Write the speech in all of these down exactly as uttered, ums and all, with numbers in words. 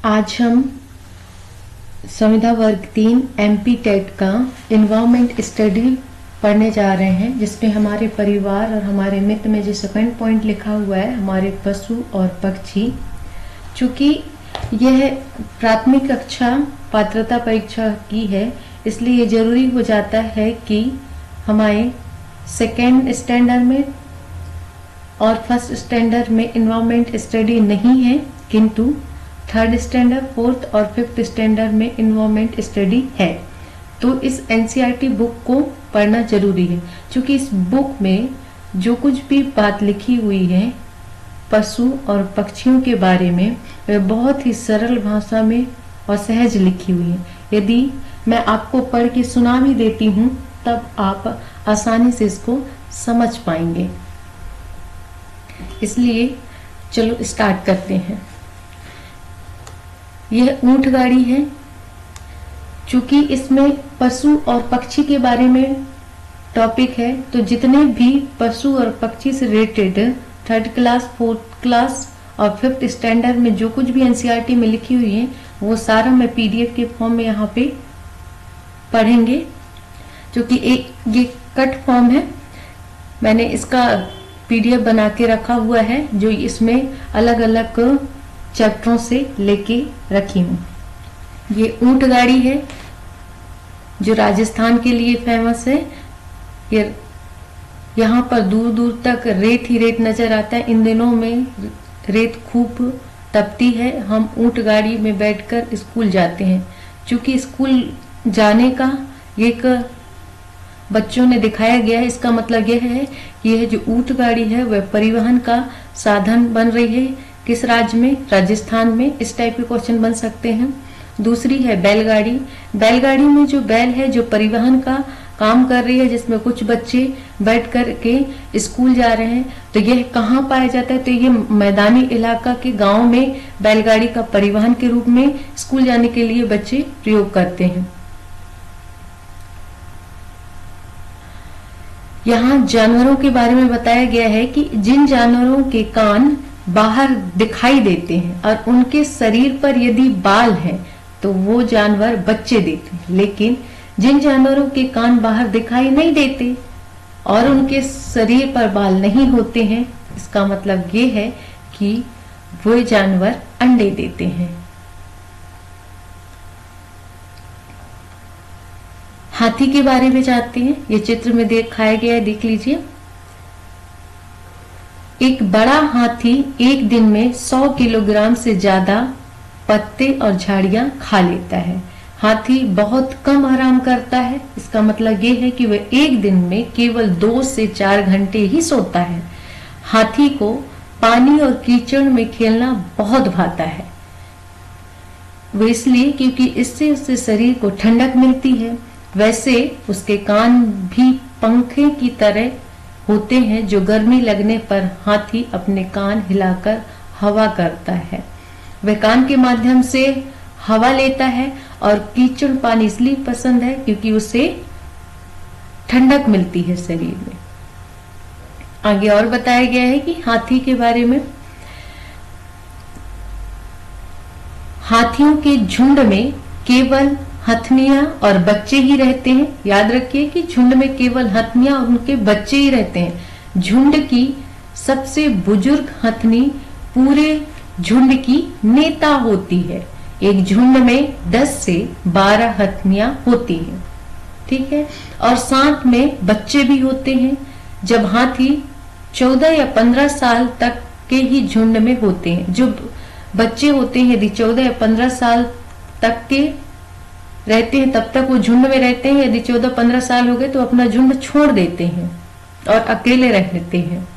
आज हम संविधा वर्ग तीन एमपी टेट का एनवायरमेंट स्टडी पढ़ने जा रहे हैं, जिसमें हमारे परिवार और हमारे मित्र में जो सेकंड पॉइंट लिखा हुआ है हमारे पशु और पक्षी। चूंकि यह प्राथमिक कक्षा पात्रता परीक्षा की है, इसलिए ये जरूरी हो जाता है कि हमारे सेकेंड स्टैंडर्ड में और फर्स्ट स्टैंडर्ड में एनवायरमेंट स्टडी नहीं है, किंतु थर्ड स्टैंडर्ड, फोर्थ और फिफ्थ स्टैंडर्ड में एनवायरमेंट स्टडी है। तो इस एनसीईआरटी बुक को पढ़ना जरूरी है, क्योंकि इस बुक में जो कुछ भी बात लिखी हुई है पशु और पक्षियों के बारे में, वह बहुत ही सरल भाषा में और सहज लिखी हुई है। यदि मैं आपको पढ़ के सुना भी देती हूँ तब आप आसानी से इसको समझ पाएंगे। इसलिए चलो स्टार्ट करते हैं। यह ऊंट गाड़ी है। चूंकि इसमें पशु और पक्षी के बारे में टॉपिक है, तो जितने भी पशु और पक्षी से related third class, fourth class और फिफ्थ स्टैंडर्ड में जो कुछ भी एनसीईआरटी में लिखी हुई है वो सारा मैं पीडीएफ के फॉर्म में यहाँ पे पढ़ेंगे। क्योंकि एक ये कट फॉर्म है, मैंने इसका पीडीएफ बना के रखा हुआ है जो इसमें अलग अलग चैप्टरों से लेके रखी हूँ। ये ऊंट गाड़ी है जो राजस्थान के लिए फेमस है। ये यहाँ पर दूर दूर तक रेत ही रेत नजर आता है। इन दिनों में रेत खूब तपती है। हम ऊंट गाड़ी में बैठकर स्कूल जाते हैं। क्योंकि स्कूल जाने का एक बच्चों ने दिखाया गया है, इसका मतलब यह है कि यह जो ऊंट गाड़ी है वह परिवहन का साधन बन रही है। किस राज्य में? राजस्थान में। इस टाइप के क्वेश्चन बन सकते हैं। दूसरी है बैलगाड़ी। बैलगाड़ी में जो बैल है जो परिवहन का काम कर रही है, जिसमें कुछ बच्चे बैठ कर के स्कूल जा रहे हैं, तो यह कहाँ पाया जाता है? तो ये मैदानी इलाका के गांव में बैलगाड़ी का परिवहन के रूप में स्कूल जाने के लिए बच्चे प्रयोग करते हैं। यहाँ जानवरों के बारे में बताया गया है कि जिन जानवरों के कान बाहर दिखाई देते हैं और उनके शरीर पर यदि बाल हैं तो वो जानवर बच्चे देते हैं। लेकिन जिन जानवरों के कान बाहर दिखाई नहीं देते और उनके शरीर पर बाल नहीं होते हैं, इसका मतलब ये है कि वो जानवर अंडे देते हैं। हाथी के बारे में जानते हैं। ये चित्र में दिखाया गया है, देख लीजिए। एक बड़ा हाथी एक दिन में सौ किलोग्राम से ज्यादा पत्ते और झाड़ियां खा लेता है। हाथी बहुत कम आराम करता है। इसका मतलब ये है कि वह एक दिन में केवल दो से चार घंटे ही सोता है। हाथी को पानी और कीचड़ में खेलना बहुत भाता है। वो इसलिए क्योंकि इससे उसके शरीर को ठंडक मिलती है। वैसे उसके कान भी पंखे की तरह होते हैं, जो गर्मी लगने पर हाथी अपने कान हिलाकर हवा करता है। वह कान के माध्यम से हवा लेता है और कीचड़ पानी इसलिए पसंद है क्योंकि उसे ठंडक मिलती है शरीर में। आगे और बताया गया है कि हाथी के बारे में, हाथियों के झुंड में केवल हथनियां और बच्चे ही रहते हैं। याद रखिए कि झुंड में केवल हथनियां और उनके बच्चे ही रहते हैं। झुंड की सबसे बुजुर्ग हथनी पूरे झुंड की नेता होती है। एक झुंड में दस से बारह हथनियां होती हैं, ठीक है, और साथ में बच्चे भी होते हैं। जब हाथी चौदह या पंद्रह साल तक के ही झुंड में होते हैं, जो बच्चे होते हैं यदि चौदह या पंद्रह साल तक के रहते हैं तब तक वो झुंड में रहते हैं। यदि चौदह पंद्रह साल हो गए तो अपना झुंड छोड़ देते हैं और अकेले रहते हैं।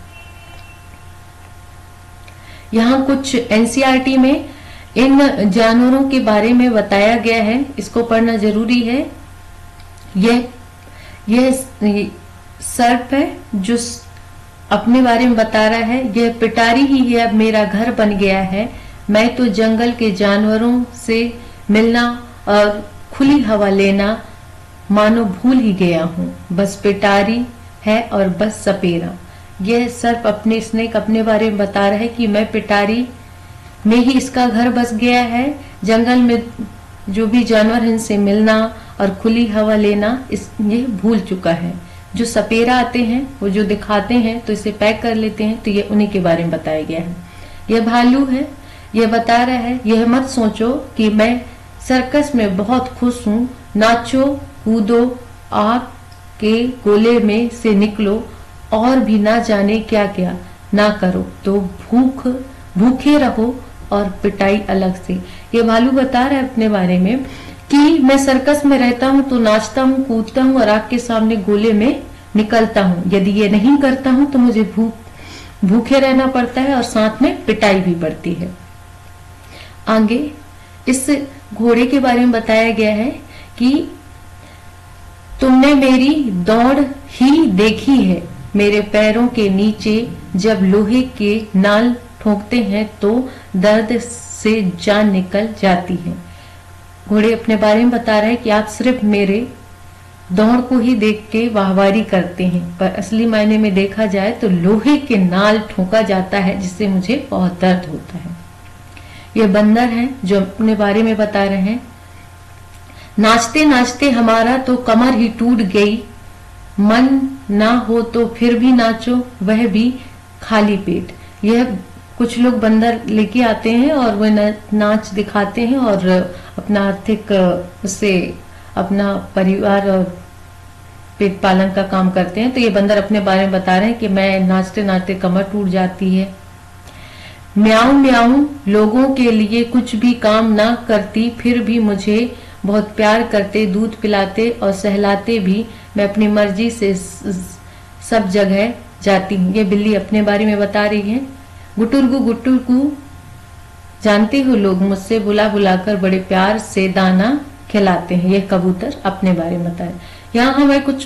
यहाँ कुछ एनसीईआरटी में इन जानवरों के बारे में बताया गया है, इसको पढ़ना जरूरी है। यह यह सर्प है जो अपने बारे में बता रहा है। यह पिटारी ही है, अब मेरा घर बन गया है। मैं तो जंगल के जानवरों से मिलना और खुली हवा लेना मानो भूल ही गया हूँ। बस पिटारी है और बस सपेरा। यह सर्प अपने स्नेक अपने बारे में बता रहा है कि मैं पिटारी में ही इसका घर बस गया है। जंगल में जो भी जानवर हैं इनसे मिलना और खुली हवा लेना इस ये भूल चुका है। जो सपेरा आते हैं वो जो दिखाते हैं तो इसे पैक कर लेते हैं, तो ये उन्हीं के बारे में बताया गया है। यह भालू है, यह बता रहा है यह मत सोचो कि मैं सर्कस में बहुत खुश हूँ, नाचो कूदो, आग के गोले में से निकलो और भी ना जाने क्या क्या ना करो, तो भूख भूखे रहो और पिटाई अलग से। ये भालू बता रहा है अपने बारे में कि मैं सर्कस में रहता हूँ तो नाचता हूँ, कूदता हूँ और आग के सामने गोले में निकलता हूँ। यदि ये नहीं करता हूँ तो मुझे भूख भूखे रहना पड़ता है और साथ में पिटाई भी पड़ती है। आगे इस घोड़े के बारे में बताया गया है कि तुमने मेरी दौड़ ही देखी है, मेरे पैरों के नीचे जब लोहे के नाल ठोकते हैं तो दर्द से जान निकल जाती है। घोड़े अपने बारे में बता रहे हैं कि आप सिर्फ मेरे दौड़ को ही देख के वाहवारी करते हैं, पर असली मायने में देखा जाए तो लोहे के नाल ठोका जाता है जिससे मुझे बहुत दर्द होता है। ये बंदर हैं जो अपने बारे में बता रहे हैं, नाचते नाचते हमारा तो कमर ही टूट गई, मन ना हो तो फिर भी नाचो, वह भी खाली पेट। यह कुछ लोग बंदर लेके आते हैं और वह नाच दिखाते हैं और अपना आर्थिक उससे अपना परिवार और पेट पालन का काम करते हैं। तो ये बंदर अपने बारे में बता रहे हैं कि मैं नाचते नाचते कमर टूट जाती है, म्याऊं म्याऊं लोगों के लिए कुछ भी काम ना करती, फिर भी मुझे बहुत प्यार करते, दूध पिलाते और सहलाते भी, मैं अपनी मर्जी से सब जगह जाती हूँ। ये बिल्ली अपने बारे में बता रही है, गुटुरगु गुटुरगु जानते हो लोग मुझसे बुला बुलाकर बड़े प्यार से दाना खिलाते हैं। यह कबूतर अपने बारे में बताए। यहाँ हमें कुछ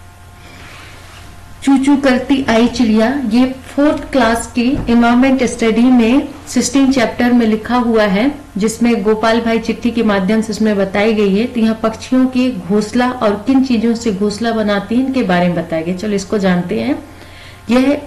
चू चू करती आई चिड़िया, ये फोर्थ क्लास की एनवायरमेंट स्टडी में सिक्सटीन चैप्टर में लिखा हुआ है, जिसमें गोपाल भाई चिट्ठी के माध्यम से इसमें बताई गई है। तो यहाँ पक्षियों के घोंसला और किन चीजों से घोंसला बनाती हैं इनके बारे में बताया गया। चलो इसको जानते हैं। यह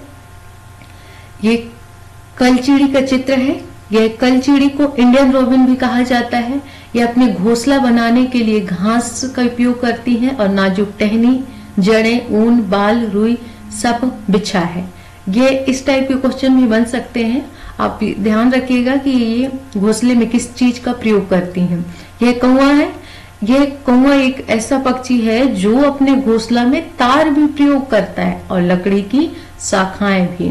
ये कलचिड़ी का चित्र है। यह कलचिड़ी को इंडियन रोबिन भी कहा जाता है। यह अपने घोंसला बनाने के लिए घास का उपयोग करती है और नाजुक टहनी, जड़ें, ऊन, बाल, रुई सब बिछा है। ये इस टाइप के क्वेश्चन भी बन सकते हैं। आप ध्यान रखिएगा कि ये घोंसले में किस चीज का प्रयोग करती हैं। यह कौवा है। यह कौवा एक ऐसा पक्षी है जो अपने घोंसला में तार भी प्रयोग करता है और लकड़ी की शाखाएं भी।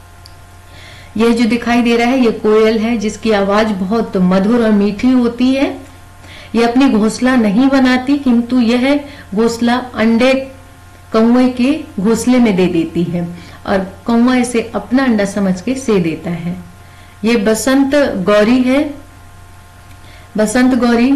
यह जो दिखाई दे रहा है ये कोयल है, जिसकी आवाज बहुत मधुर और मीठी होती है। यह अपनी घोंसला नहीं बनाती, किंतु यह घोंसला अंडे कौवे के घोंसले में दे देती है और कौवा इसे अपना अंडा समझ के से देता है। ये बसंत गौरी है। बसंत गौरी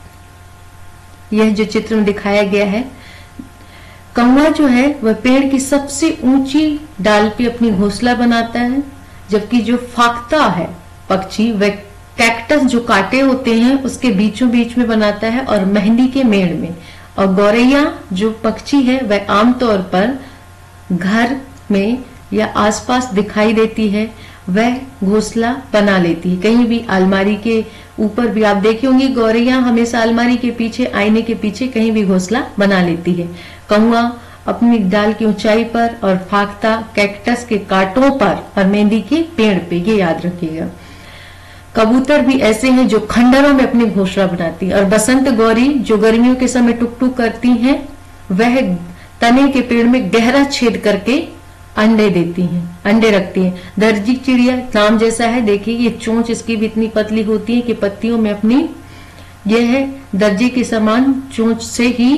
यह जो चित्र में दिखाया गया है, कौवा जो है वह पेड़ की सबसे ऊंची डाल पे अपनी घोंसला बनाता है, जबकि जो फाख्ता है पक्षी वह कैक्टस जो कांटे होते हैं उसके बीचों बीच में बनाता है और मेहंदी के मेड़ में। और गौरैया जो पक्षी है वह आमतौर पर घर में या आसपास दिखाई देती है, वह घोंसला बना लेती है। कहीं भी अलमारी के ऊपर भी आप देखे होंगे गौरैया हमेशा अलमारी के पीछे, आईने के पीछे कहीं भी घोंसला बना लेती है। कौवा अपनी डाल की ऊंचाई पर और फाख्ता कैक्टस के कांटों पर और मेहंदी के पेड़ पे, ये याद रखिएगा। कबूतर भी ऐसे हैं जो खंडरों में अपनी घोंसला बनाती है। और बसंत गौरी जो गर्मियों के समय टुक टुक करती हैं, वह तने के पेड़ में गहरा छेद करके अंडे देती हैं, अंडे रखती हैं। दर्जी चिड़िया नाम जैसा है, देखिए ये चोंच इसकी भी इतनी पतली होती है कि पत्तियों में अपनी यह है दर्जी के समान चोंच से ही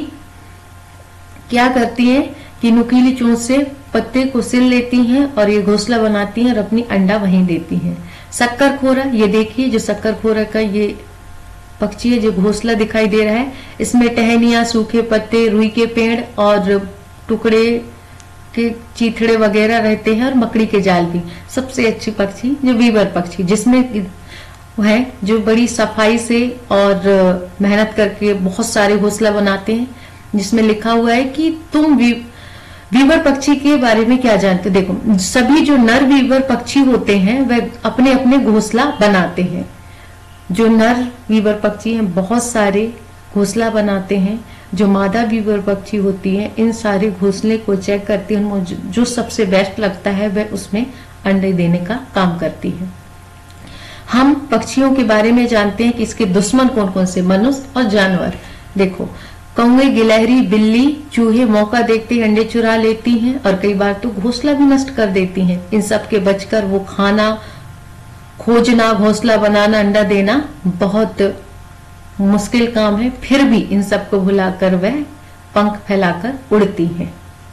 क्या करती है कि नुकीली चोंच से पत्ते को सिल लेती हैं और ये घोंसला बनाती हैं और अपनी अंडा वहीं देती हैं। शक्करखोरा, ये देखिए जो शक्करखोरा का ये पक्षी है जो घोंसला दिखाई दे रहा है, इसमें टहनियां, सूखे पत्ते, रुई के पेड़ और टुकड़े के चीथड़े वगैरह रहते हैं और मकड़ी के जाल भी। सबसे अच्छी पक्षी जो वीवर पक्षी, जिसमें है जो बड़ी सफाई से और मेहनत करके बहुत सारे घोंसला बनाते हैं, जिसमें लिखा हुआ है कि तुम वीवर पक्षी के बारे में क्या जानते? देखो, सभी जो नर वीवर पक्षी होते हैं वह अपने अपने घोंसला बनाते हैं। जो नर वीवर पक्षी हैं बहुत सारे घोंसला बनाते हैं। जो मादा वीवर पक्षी होती है इन सारे घोंसले को चेक करती है, उनको जो सबसे बेस्ट लगता है वह उसमें अंडे देने का काम करती है। हम पक्षियों के बारे में जानते हैं कि इसके दुश्मन कौन कौन से, मनुष्य और जानवर। देखो, कौवे, गिलहरी, बिल्ली, चूहे मौका देखते ही अंडे चुरा लेती हैं और कई बार तो घोंसला भी नष्ट कर देती हैं। इन सब के बचकर वो खाना खोजना, घोंसला बनाना, अंडा देना बहुत मुश्किल काम है। फिर भी इन सबको भुलाकर वह पंख फैलाकर उड़ती है।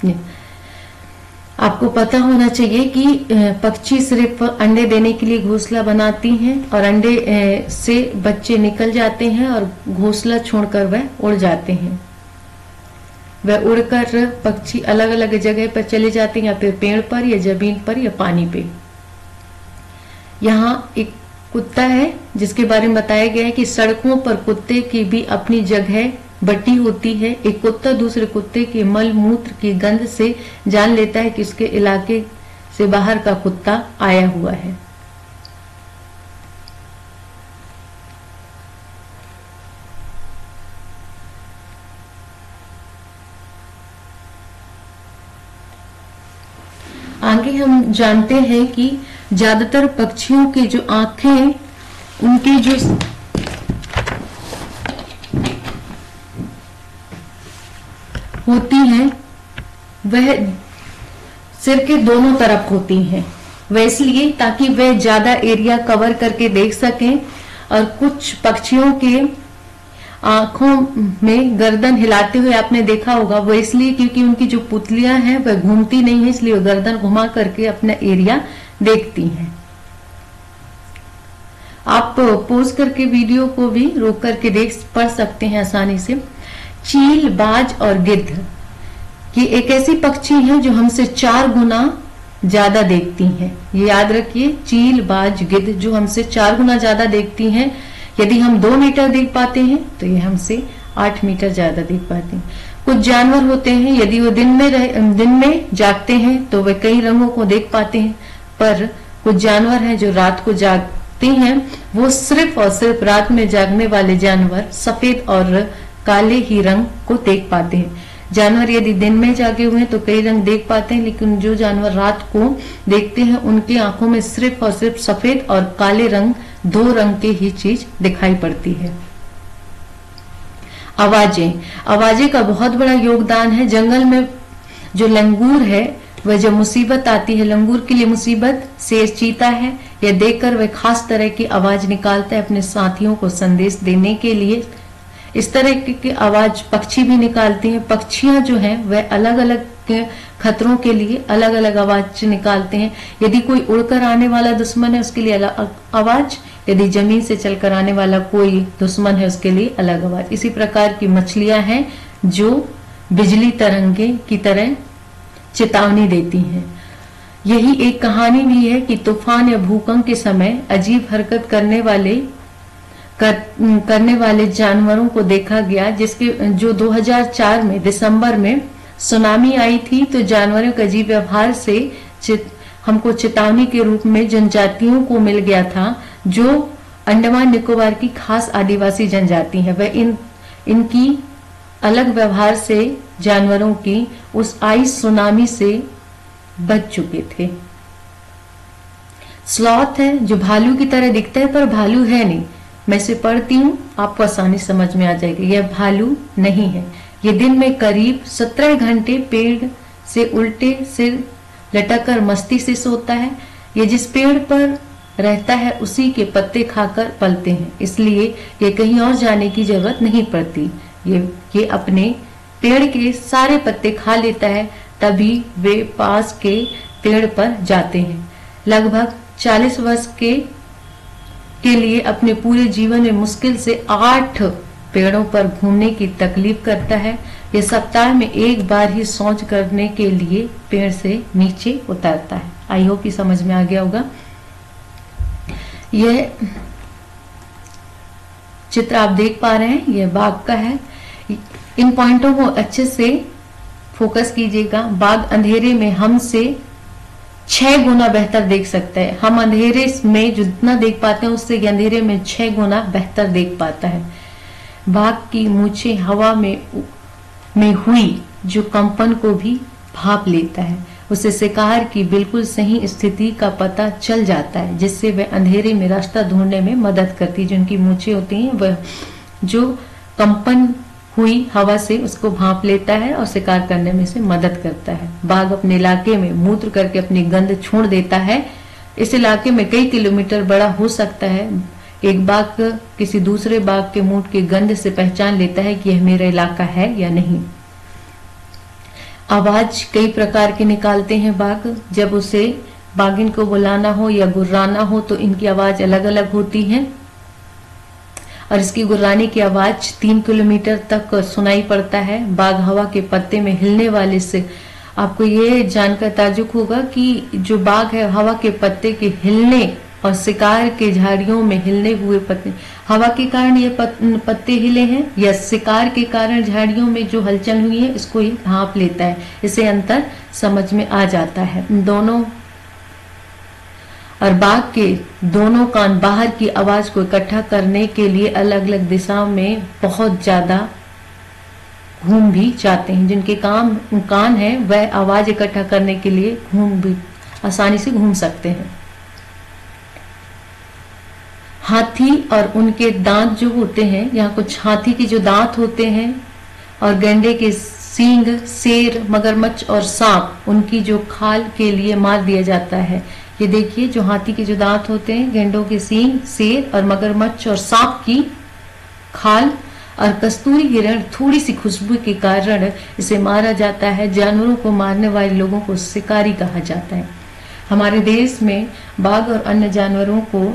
आपको पता होना चाहिए कि पक्षी सिर्फ अंडे देने के लिए घोंसला बनाती हैं और अंडे से बच्चे निकल जाते हैं और घोंसला छोड़कर वह उड़ जाते हैं। वह उड़कर पक्षी अलग अलग जगह पर चले जाते हैं, या फिर पेड़ पर या जमीन पर या पानी पे। यहाँ एक कुत्ता है जिसके बारे में बताया गया है कि सड़कों पर कुत्ते की भी अपनी जगह बटी होती है। एक कुत्ता दूसरे कुत्ते के मल मूत्र की गंध से जान लेता है कि उसके इलाके से बाहर का कुत्ता आया हुआ है। आगे हम जानते हैं कि ज्यादातर पक्षियों की जो आंखें, उनकी जो होती हैं वह सिर के दोनों तरफ होती हैं। वह इसलिए ताकि वह ज्यादा एरिया कवर करके देख सकें। और कुछ पक्षियों के आंखों में गर्दन हिलाते हुए आपने देखा होगा, वो इसलिए क्योंकि उनकी जो पुतलियां हैं वह घूमती नहीं है, इसलिए वो गर्दन घुमा करके अपना एरिया देखती हैं। आप पोज करके वीडियो को भी रोक करके देख पढ़ सकते हैं आसानी से। चील, बाज और गिद्ध ये एक ऐसी पक्षी है जो हमसे चार गुना ज्यादा देखती हैं। ये याद रखिए, चील, बाज, गिद्ध जो हमसे चार गुना ज्यादा देखती हैं। यदि हम दो मीटर देख पाते हैं तो ये हमसे आठ मीटर ज्यादा देख पाते हैं। कुछ जानवर होते हैं यदि वो दिन में रह, दिन में जागते हैं तो वे कई रंगों को देख पाते हैं, पर कुछ जानवर हैं जो रात को जागते हैं। वो सिर्फ और सिर्फ रात में जागने वाले जानवर सफेद और काले ही रंग को देख पाते हैं। जानवर यदि दिन में जागे हुए हैं तो कई रंग देख पाते हैं, लेकिन जो जानवर रात को देखते हैं उनकी आंखों में सिर्फ और सिर्फ सफेद और काले रंग, दो रंग की ही चीज दिखाई पड़ती है। आवाजें, आवाजें का बहुत बड़ा योगदान है। जंगल में जो लंगूर है वह जब मुसीबत आती है, लंगूर के लिए मुसीबत शेर, चीता है, यह देखकर वह खास तरह की आवाज निकालता है अपने साथियों को संदेश देने के लिए। इस तरह की आवाज पक्षी भी निकालती हैं। पक्षियां जो हैं वह अलग अलग खतरों के लिए अलग अलग आवाज निकालते हैं। यदि कोई उड़कर आने वाला दुश्मन है उसके लिए अलग आवाज, यदि जमीन से चलकर आने वाला कोई दुश्मन है उसके लिए अलग आवाज। इसी प्रकार की मछलियां हैं जो बिजली तरंगे की तरह चेतावनी देती हैं। यही एक कहानी भी है कि तूफान या भूकंप के समय अजीब हरकत करने वाले कर, करने वाले जानवरों को देखा गया, जिसके जो दो हज़ार चार में दिसंबर में सुनामी आई थी। तो जानवरों के अजीब व्यवहार से चित, हमको चेतावनी के रूप में जनजातियों को मिल गया था जो अंडमान निकोबार की खास आदिवासी जनजाति है। वह इन इनकी अलग व्यवहार से जानवरों की उस आई सुनामी से बच चुके थे। स्लॉथ है जो भालू की तरह दिखता है पर भालू है नहीं। मैं इसे पढ़ती हूँ, आपको आसानी समझ में आ जाएगी। यह भालू नहीं है। ये दिन में करीब सत्रह घंटे पेड़ से उल्टे सिर लटककर मस्ती से सोता है। ये जिस पेड़ पर रहता है उसी के पत्ते खाकर पलते हैं, इसलिए ये कहीं और जाने की जरूरत नहीं पड़ती। ये ये अपने पेड़ के सारे पत्ते खा लेता है, तभी वे पास के पेड़ पर जाते हैं। लगभग चालीस वर्ष के के लिए अपने पूरे जीवन में मुश्किल से आठ पेड़ों पर घूमने की तकलीफ करता है। यह सप्ताह में एक बार ही शौच करने के लिए पेड़ से नीचे उतरता है। आई होप कि समझ में आ गया होगा। यह चित्र आप देख पा रहे हैं, यह बाघ का है। इन पॉइंटों को अच्छे से फोकस कीजिएगा। बाघ अंधेरे में हमसे छह गुना बेहतर देख सकता है। हम अंधेरे में जितना देख पाते हैं उससे अंधेरे में छह गुना बेहतर देख पाता है। बाघ की मूछें हवा में में हुई जो कंपन को भी भाप लेता है। उसे शिकार की बिल्कुल सही स्थिति का पता चल जाता है, जिससे वह अंधेरे में रास्ता ढूंढने में मदद करती है। जिनकी मूछें होती हैं वह जो कंपन हुई हवा से उसको भाप लेता है और शिकार करने में से मदद करता है। बाघ अपने इलाके में मूत्र करके अपनी गंध छोड़ देता है। इस इलाके में कई किलोमीटर बड़ा हो सकता है। एक बाघ किसी दूसरे बाघ के मूत्र की गंध से पहचान लेता है कि यह मेरा इलाका है या नहीं। आवाज कई प्रकार के निकालते हैं बाघ। जब उसे बाघिन को बुलाना हो या गुर्राना हो तो इनकी आवाज अलग अलग होती है और इसकी गुर्राने की आवाज तीन किलोमीटर तक सुनाई पड़ता है। बाघ हवा के पत्ते में हिलने वाले से आपको ये जानकर ताज्जुब होगा कि जो बाघ है हवा के पत्ते के हिलने और शिकार के झाड़ियों में हिलने हुए पत्ते, हवा के कारण ये पत्ते हिले हैं या शिकार के कारण झाड़ियों में जो हलचल हुई है इसको ये भांप लेता है। इसे अंतर समझ में आ जाता है। दोनों और बाघ के दोनों कान बाहर की आवाज को इकट्ठा करने के लिए अलग अलग दिशा में बहुत ज्यादा घूम भी जाते हैं। जिनके काम कान है वह आवाज इकट्ठा करने के लिए घूम भी आसानी से घूम सकते हैं। हाथी और उनके दांत जो होते हैं, यहाँ कुछ हाथी के जो दांत होते हैं और गैंडे के सींग, शेर, मगरमच्छ और सांप उनकी जो खाल के लिए मार दिया जाता है। ये देखिए जो हाथी के जो दांत होते हैं, गेंडों के सींग, शेर और मगरमच्छ और सांप की खाल और कस्तूरी हिरण थोड़ी सी खुशबू के कारण इसे मारा जाता है। जानवरों को मारने वाले लोगों को शिकारी कहा जाता है। हमारे देश में बाघ और अन्य जानवरों को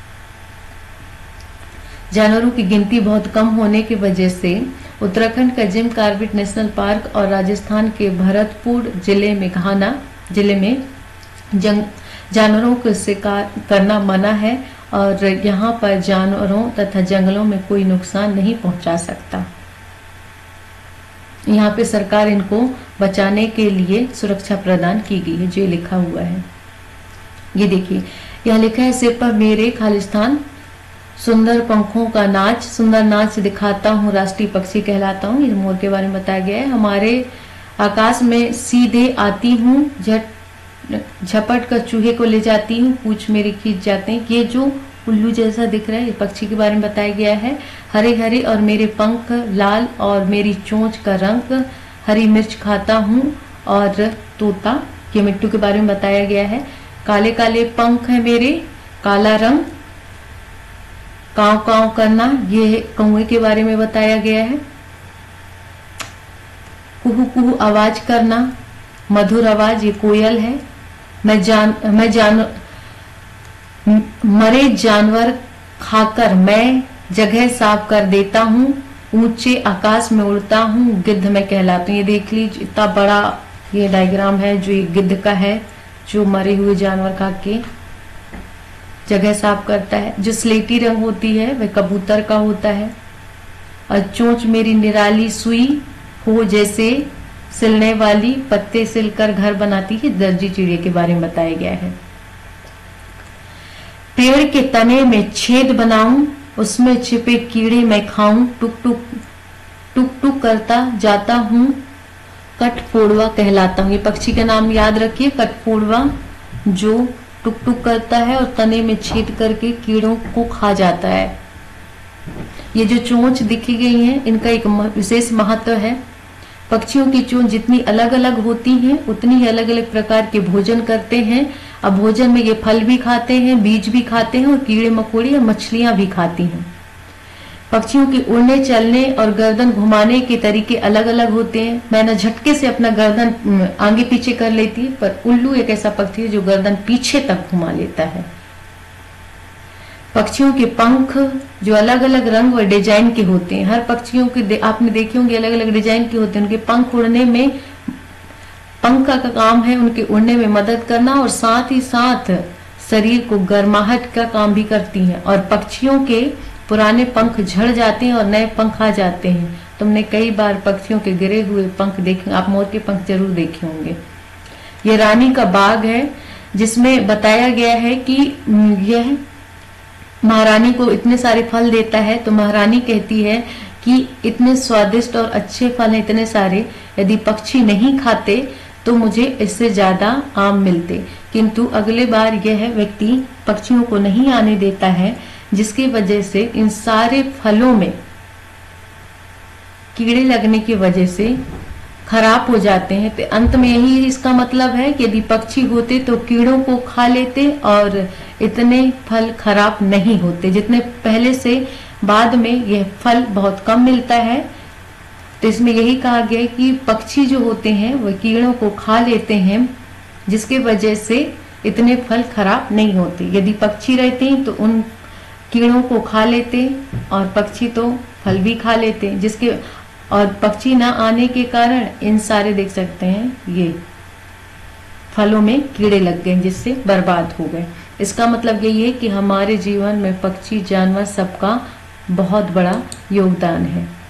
जानवरों की गिनती बहुत कम होने की वजह से उत्तराखंड का जिम कॉर्बेट नेशनल पार्क और राजस्थान के भरतपुर जिले में घाना जिले में जंग जानवरों को शिकार करना मना है और यहाँ पर जानवरों तथा जंगलों में कोई नुकसान नहीं पहुंचा सकता। यहाँ पे सरकार इनको बचाने के लिए सुरक्षा प्रदान की गई है, जो लिखा हुआ है। ये देखिए यहाँ लिखा है, सिर पर मेरे खालिस्तान सुंदर पंखों का नाच, सुंदर नाच दिखाता हूँ, राष्ट्रीय पक्षी कहलाता हूँ। ये मोर के बारे में बताया गया है। हमारे आकाश में सीधे आती हूँ, झट झपट कर चूहे को ले जाती हूँ, पूछ मेरे खींच जाते हैं। ये जो उल्लू जैसा दिख रहा है ये पक्षी के बारे में बताया गया है। हरे हरे और मेरे पंख लाल और मेरी चोंच का रंग, हरी मिर्च खाता हूँ और तोता, ये मिट्टू के बारे में बताया गया है। काले काले पंख है मेरे, काला रंग, काव काव करना, ये कौवे के बारे में बताया गया है। कुहू कुहू आवाज करना, मधुर आवाज, ये कोयल है। मैं जान मैं जान मरे जानवर खाकर मैं जगह साफ कर देता हूँ, ऊंचे आकाश में उड़ता हूँ, गिद्ध मैं कहलाता हूँ। ये देख लीजिए इतना बड़ा ये डायग्राम है जो ये गिद्ध का है, जो मरे हुए जानवर खा के जगह साफ करता है। जो स्लेटी रंग होती है वह कबूतर का होता है। और चोंच मेरी निराली सुई हो जैसे सिलने वाली, पत्ते सिलकर घर बनाती है, दर्जी चिड़िया के बारे में बताया गया है। पेड़ के तने में छेद बनाऊं, उसमें छिपे कीड़े मैं खाऊं, टुक टुक टुक टुक करता जाता हूं, कठफोड़वा कहलाता हूं। ये पक्षी का नाम याद रखिए, कठफोड़वा, जो टुक टुक करता है और तने में छेद करके कीड़ों को खा जाता है। ये जो चोंच दिखी गई है इनका एक विशेष महत्व है। पक्षियों की चोंच जितनी अलग अलग होती हैं उतनी ही अलग अलग प्रकार के भोजन करते हैं। अब भोजन में ये फल भी खाते हैं, बीज भी खाते हैं और कीड़े मकोड़े और मछलियां भी खाती हैं। पक्षियों के उड़ने, चलने और गर्दन घुमाने के तरीके अलग अलग होते हैं। मैंने झटके से अपना गर्दन आगे पीछे कर लेती है, पर उल्लू एक ऐसा पक्षी है जो गर्दन पीछे तक घुमा लेता है। पक्षियों के पंख जो अलग अलग रंग और डिजाइन के होते हैं, हर पक्षियों के दे, आपने देखे होंगे अलग अलग डिजाइन के होते हैं। उनके पंख उड़ने में, पंख का काम है उनके उड़ने में मदद करना और साथ ही साथ शरीर को गर्माहट का काम भी करती हैं। और पक्षियों के पुराने पंख झड़ जाते हैं और नए पंख आ जाते हैं। तुमने कई बार पक्षियों के गिरे हुए पंख देखे, आप मोर के पंख जरूर देखे होंगे। ये रानी का बाग है जिसमें बताया गया है कि यह महारानी को इतने सारे फल देता है। तो महारानी कहती है कि इतने स्वादिष्ट और अच्छे फल हैं इतने सारे, यदि पक्षी नहीं खाते तो मुझे इससे ज्यादा आम मिलते। किंतु अगले बार यह व्यक्ति पक्षियों को नहीं आने देता है, जिसकी वजह से इन सारे फलों में कीड़े लगने की वजह से खराब हो जाते हैं। तो अंत में यही इसका मतलब है कि यदि पक्षी होते तो कीड़ों को खा लेते और इतने फल खराब नहीं होते जितने पहले से बाद में यह फल बहुत कम मिलता है। तो इसमें यही कहा गया है कि पक्षी जो होते हैं वह कीड़ों को खा लेते हैं, जिसके वजह से इतने फल खराब नहीं होते। यदि पक्षी रहते हैं तो उन कीड़ों को खा लेते और पक्षी तो फल भी खा लेते, जिसके और पक्षी ना आने के कारण इन सारे देख सकते हैं ये फलों में कीड़े लग गए जिससे बर्बाद हो गए। इसका मतलब यही है कि हमारे जीवन में पक्षी जानवर सबका बहुत बड़ा योगदान है।